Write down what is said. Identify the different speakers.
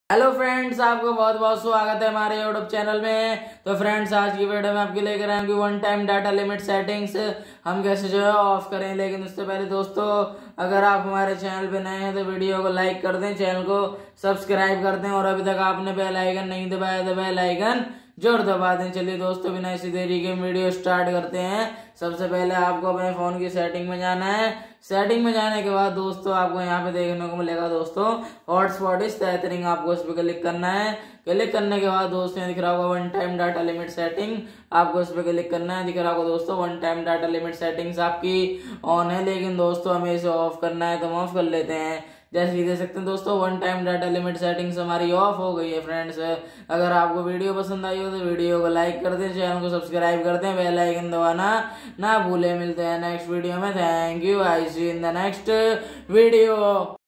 Speaker 1: Hello friends, आपको बहुत बहुत स्वागत है हमारे यूट्यूब चैनल में। तो फ्रेंड्स, आज की वीडियो में आपके लेकर आएंगे one time data limit settings हम कैसे जो है ऑफ करें। लेकिन उससे पहले दोस्तों, अगर आप हमारे चैनल पे नए हैं तो वीडियो को लाइक कर दें, चैनल को सब्सक्राइब कर दें और अभी तक आपने बेल आइकन नहीं दबाया तो बेल आइकन जोर दबा दें। चलिए दोस्तों, बिना इसी देरी के वीडियो स्टार्ट करते हैं। सबसे पहले आपको अपने फोन की सेटिंग में जाना है। सेटिंग में जाने के बाद दोस्तों, आपको यहाँ पे देखने को मिलेगा दोस्तों हॉटस्पॉट इस सेटिंग, आपको इस पर क्लिक करना है। क्लिक करने के बाद दोस्तों दिख रहा होगा one time data limit setting, आपको इस पर क्लिक करना है। दिख रहा होगा दोस्तों one time data limit settings आपकी ऑन है, लेकिन दोस्तों हमें इसे ऑफ करना है तो हम ऑफ कर लेते हैं। जैसे कि देख सकते हैं दोस्तों, one time data limit settings हमारी ऑफ हो गई है। फ्रेंड्स, अगर आपको वीडियो पसंद आई हो तो वीडियो को लाइक कर दें, चैनल को सब्सक्राइब कर दें, बेल आइकन दबाना ना भूलें। मिलते हैं नेक्स्ट वीडियो में। Thank you, I see in the next video.